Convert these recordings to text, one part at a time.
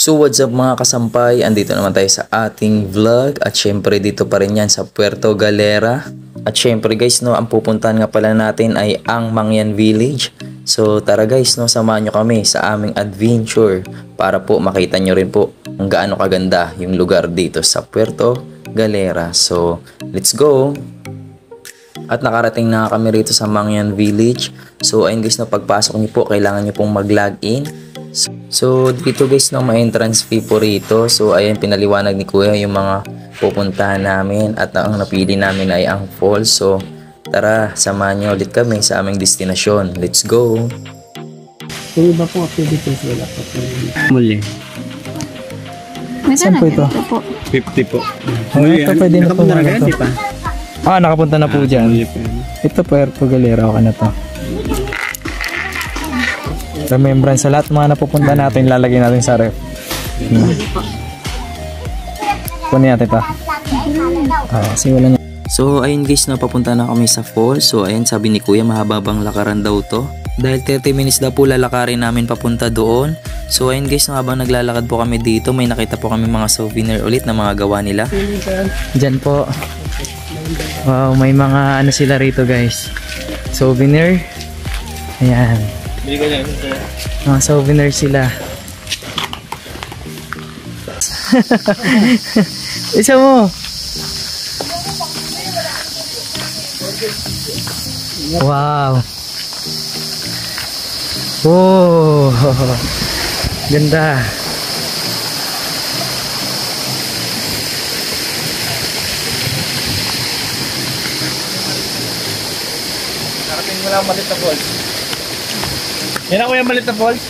So what's up mga kasampay, andito naman tayo sa ating vlog at syempre dito pa rin yan sa Puerto Galera. At syempre guys no, ang pupuntahan nga pala natin ay ang Mangyan Village. So tara guys no, samahan nyo kami sa aming adventure para po makita nyo rin po kung gaano kaganda yung lugar dito sa Puerto Galera. So let's go! At nakarating na kami rito sa Mangyan Village. So ayun guys no, pagpasok nyo po kailangan nyo pong mag-login. So dito guys no, may entrance fee po rito. So ayan, pinaliwanag ni Kuya yung mga pupuntahan namin at ang napili namin ay ang falls. So tara, samahan nyo ulit kami sa aming destinasyon. Let's go! Yung iba po activities wala pa po. Muli. Saan po ito? 50 po. Ito pwede na po mga ito. Nakapunta na po dyan. Ito Puerto Galera, okay na to. Remembrance sa lahat mga napupunta natin, lalagay natin sa ref. Kunin natin ito. Kasi wala niya. So ayun guys, napapunta na kami sa falls. So ayun, sabi ni Kuya mahababang lakaran daw to. Dahil 30 minutes daw po lalakarin namin papunta doon. So ayun guys, habang naglalakad po kami dito, may nakita po kami mga souvenir ulit na mga gawa nila. Dyan po. Wow, may mga ano sila rito guys. Souvenir. Ayan. Mga souvenir sila. Isa mo. Wow. Oh, ganda. Narating mo lang malit na balls. Yan ako yung malit na balls.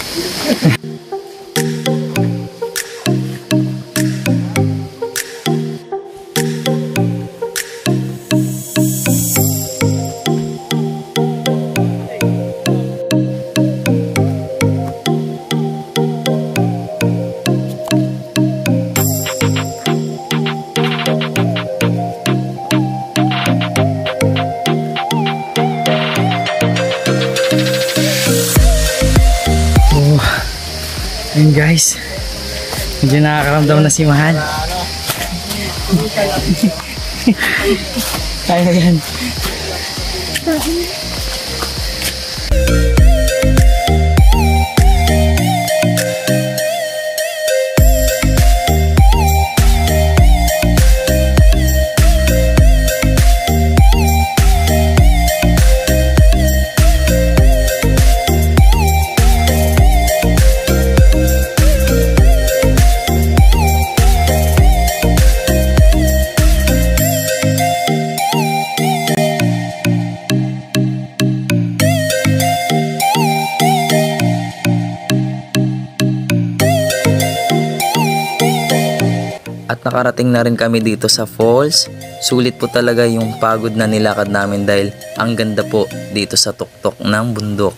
Ayun guys, medyo nakakaramdam na si Mahal. Kaya na yan. At nakarating na rin kami dito sa falls. Sulit po talaga yung pagod na nilakad namin dahil ang ganda po dito sa tuktok ng bundok.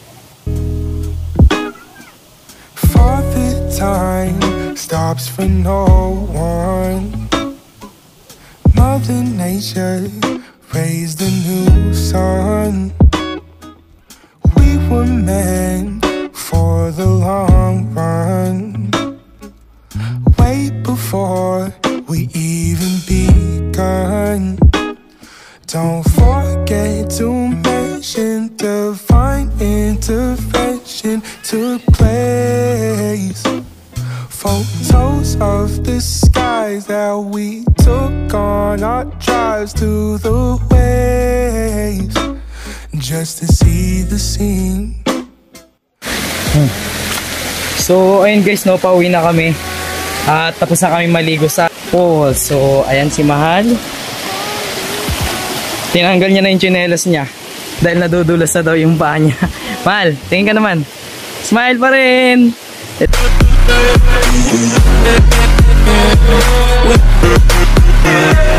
For the time stops for no one. Mother Nature raised a new sun. We were meant for the long run. Way before we even begun. Don't forget to mention divine intervention took place. Photos of the skies that we took on our drives to the waves, just to see the scene. So ayun guys no, pauwi na kami. At tapos na kami maligo sa falls. So ayan si Mahal. Tinanggal niya na yung tsinelas niya dahil nadudulas na daw yung paa niya. Mahal, tingin ka naman. Smile pa rin.